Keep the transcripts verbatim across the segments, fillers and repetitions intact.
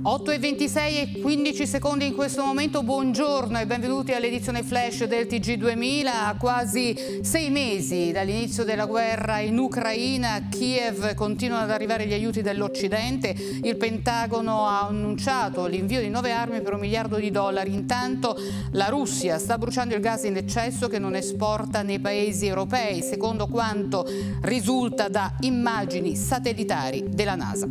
otto e ventisei e quindici secondi in questo momento, buongiorno e benvenuti all'edizione flash del T G duemila. A quasi sei mesi dall'inizio della guerra in Ucraina, a Kiev continuano ad arrivare gli aiuti dell'Occidente. Il Pentagono ha annunciato l'invio di nuove armi per un miliardo di dollari. Intanto la Russia sta bruciando il gas in eccesso che non esporta nei paesi europei, secondo quanto risulta da immagini satellitari della NASA.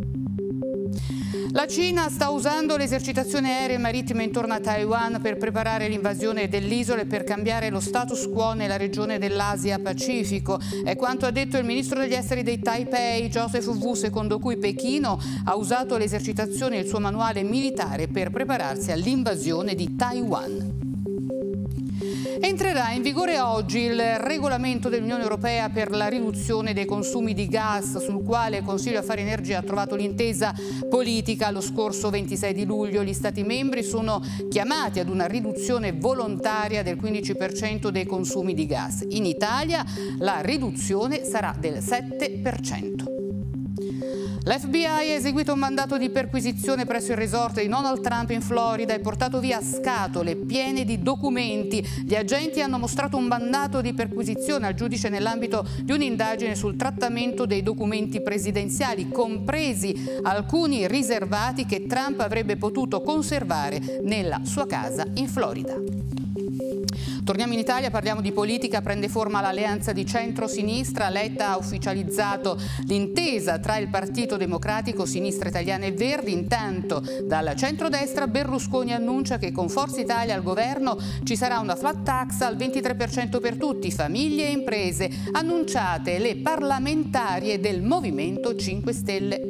La Cina sta usando le esercitazioni aeree e marittime intorno a Taiwan per preparare l'invasione dell'isola e per cambiare lo status quo nella regione dell'Asia Pacifico. È quanto ha detto il ministro degli esteri dei Taipei, Joseph Wu, secondo cui Pechino ha usato le esercitazioni e il suo manuale militare per prepararsi all'invasione di Taiwan. Entrerà in vigore oggi il regolamento dell'Unione Europea per la riduzione dei consumi di gas, sul quale il Consiglio Affari Energia ha trovato l'intesa politica lo scorso ventisei di luglio. Gli Stati membri sono chiamati ad una riduzione volontaria del quindici per cento dei consumi di gas. In Italia la riduzione sarà del sette per cento. L'F B I ha eseguito un mandato di perquisizione presso il resort di Donald Trump in Florida e portato via scatole piene di documenti. Gli agenti hanno mostrato un mandato di perquisizione al giudice nell'ambito di un'indagine sul trattamento dei documenti presidenziali, compresi alcuni riservati che Trump avrebbe potuto conservare nella sua casa in Florida. Torniamo in Italia, parliamo di politica, prende forma l'alleanza di centro-sinistra. Letta ha ufficializzato l'intesa tra il Partito Democratico, Sinistra Italiana e Verdi. Intanto dal centrodestra Berlusconi annuncia che con Forza Italia al governo ci sarà una flat tax al ventitré per cento per tutti, famiglie e imprese, annunciate le parlamentarie del Movimento cinque Stelle.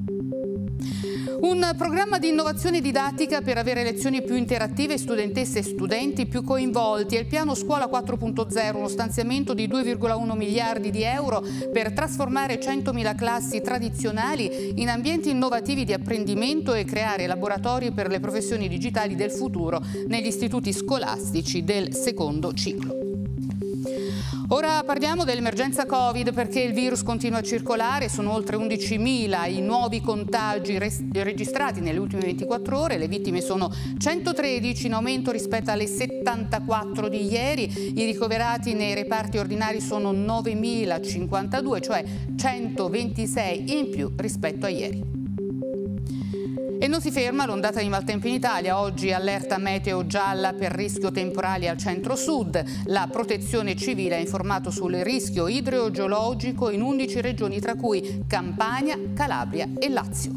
Un programma di innovazione didattica per avere lezioni più interattive, studentesse e studenti più coinvolti. È il piano Scuola quattro punto zero, uno stanziamento di due virgola uno miliardi di euro per trasformare centomila classi tradizionali in ambienti innovativi di apprendimento e creare laboratori per le professioni digitali del futuro negli istituti scolastici del secondo ciclo. Ora parliamo dell'emergenza Covid, perché il virus continua a circolare. Sono oltre undicimila i nuovi contagi registrati nelle ultime ventiquattro ore. Le vittime sono centotredici, in aumento rispetto alle settantaquattro di ieri. I ricoverati nei reparti ordinari sono novemilacinquantadue, cioè centoventisei in più rispetto a ieri. E non si ferma l'ondata di maltempo in Italia. Oggi allerta meteo gialla per rischio temporali al centro-sud. La Protezione Civile ha informato sul rischio idrogeologico in undici regioni, tra cui Campania, Calabria e Lazio.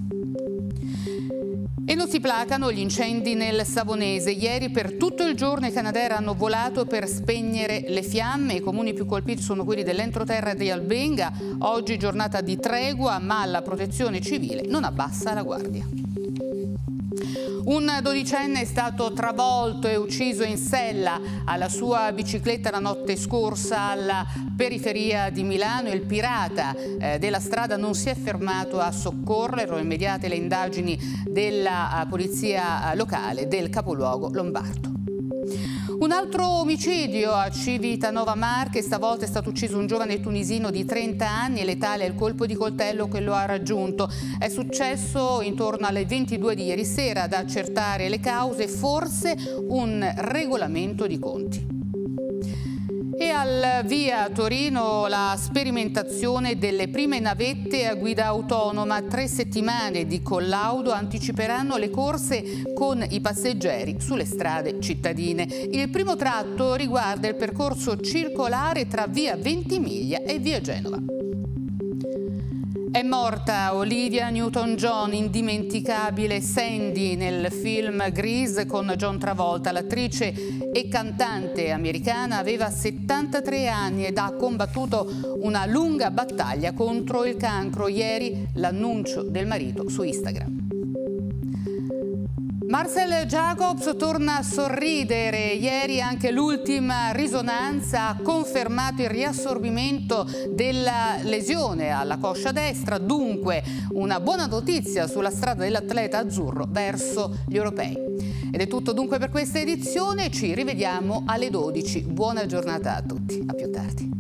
E non si placano gli incendi nel Savonese. Ieri per tutto il giorno i Canadair hanno volato per spegnere le fiamme. I comuni più colpiti sono quelli dell'entroterra e di Albenga. Oggi giornata di tregua, ma la Protezione Civile non abbassa la guardia. Un dodicenne è stato travolto e ucciso in sella alla sua bicicletta la notte scorsa alla periferia di Milano. Il pirata eh, della strada non si è fermato a soccorrere. Immediate le indagini della polizia locale del capoluogo lombardo. Un altro omicidio a Civitanova Marche. Stavolta è stato ucciso un giovane tunisino di trenta anni e letale è il colpo di coltello che lo ha raggiunto. È successo intorno alle ventidue di ieri sera. Da accertare le cause, forse un regolamento di conti. E al via a Torino la sperimentazione delle prime navette a guida autonoma. Tre settimane di collaudo anticiperanno le corse con i passeggeri sulle strade cittadine. Il primo tratto riguarda il percorso circolare tra via Ventimiglia e via Genova. È morta Olivia Newton-John, indimenticabile Sandy nel film Grease con John Travolta. L'attrice e cantante americana aveva settantatré anni ed ha combattuto una lunga battaglia contro il cancro. Ieri l'annuncio del marito su Instagram. Marcel Jacobs torna a sorridere. Ieri anche l'ultima risonanza ha confermato il riassorbimento della lesione alla coscia destra, dunque una buona notizia sulla strada dell'atleta azzurro verso gli europei. Ed è tutto dunque per questa edizione, ci rivediamo alle dodici. Buona giornata a tutti, a più tardi.